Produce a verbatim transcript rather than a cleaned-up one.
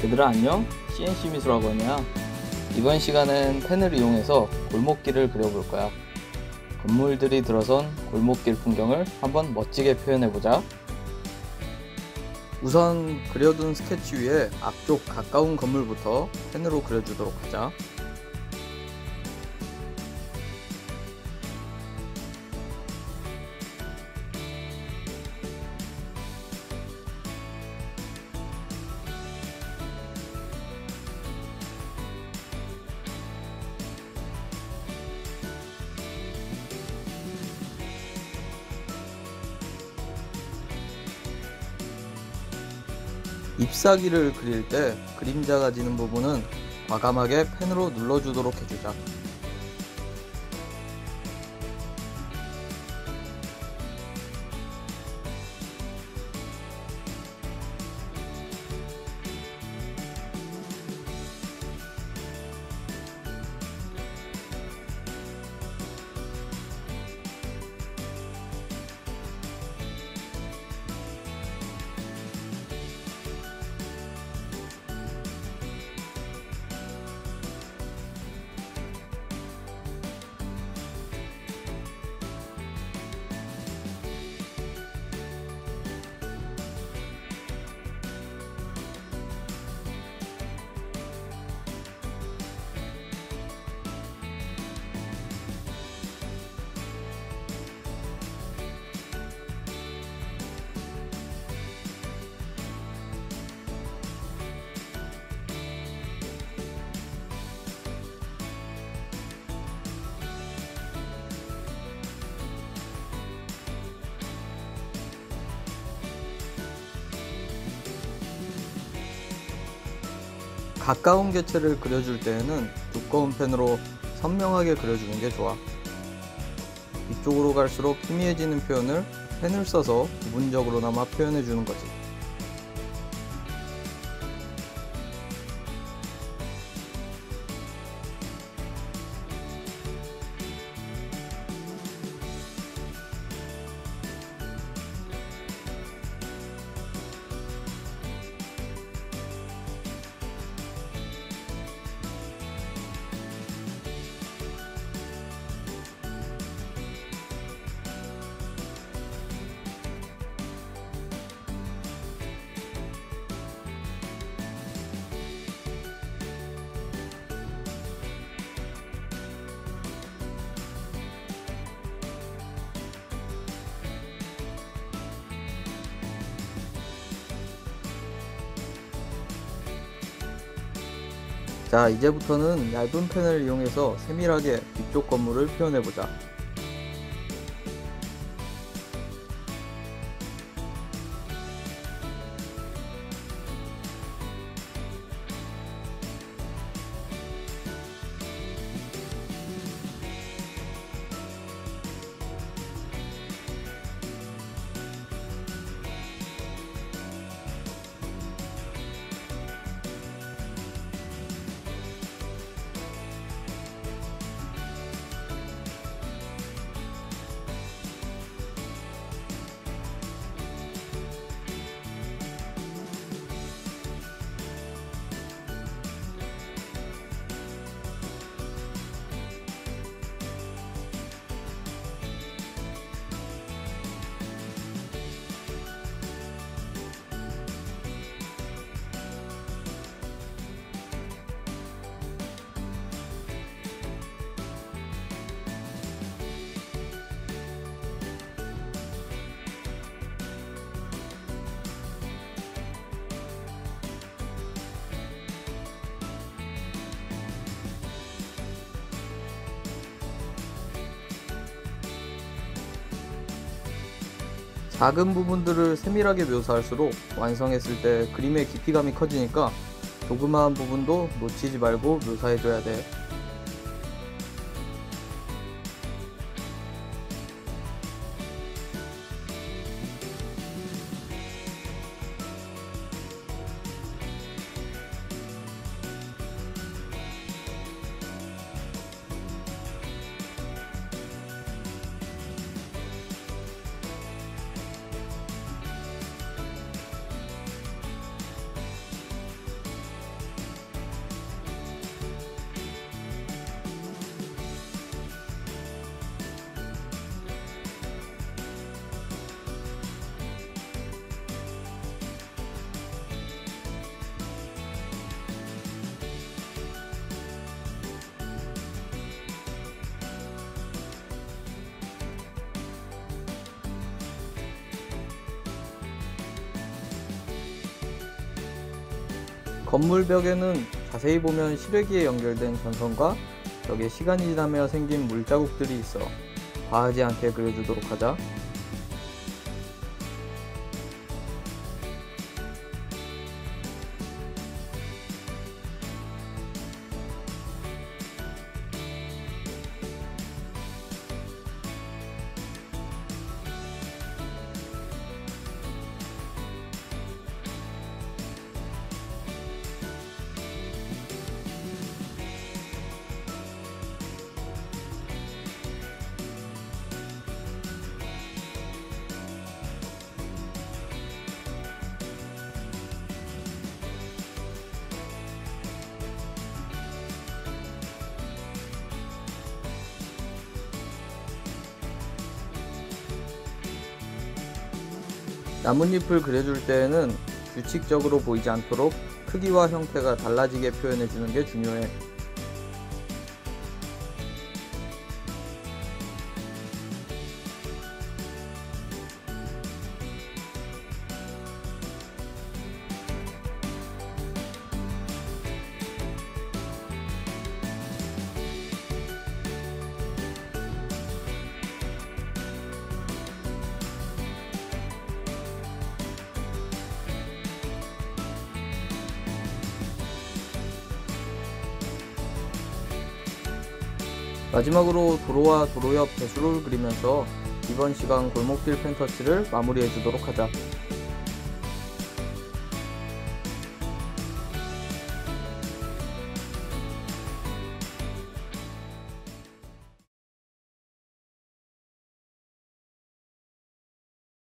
얘들아 안녕, 씨엔씨 미술학원이야. 이번 시간은 펜을 이용해서 골목길을 그려볼 거야. 건물들이 들어선 골목길 풍경을 한번 멋지게 표현해보자. 우선 그려둔 스케치 위에 앞쪽 가까운 건물부터 펜으로 그려주도록 하자. 잎사귀를 그릴 때 그림자가 지는 부분은 과감하게 펜으로 눌러주도록 해주자. 가까운 개체를 그려줄 때에는 두꺼운 펜으로 선명하게 그려주는 게 좋아. 이쪽으로 갈수록 희미해지는 표현을 펜을 써서 부분적으로나마 표현해주는 거지. 자, 이제부터는 얇은 펜을 이용해서 세밀하게 뒤쪽 건물을 표현해보자. 작은 부분들을 세밀하게 묘사할수록 완성했을 때 그림의 깊이감이 커지니까 조그마한 부분도 놓치지 말고 묘사해줘야 돼. 건물 벽에는 자세히 보면 실외기에 연결된 전선과 벽에 시간이 지나며 생긴 물자국들이 있어 과하지 않게 그려주도록 하자. 나뭇잎을 그려줄 때에는 규칙적으로 보이지 않도록 크기와 형태가 달라지게 표현해주는 게 중요해. 마지막으로 도로와 도로 옆 배수로를 그리면서 이번 시간 골목길 펜터치를 마무리해 주도록 하자.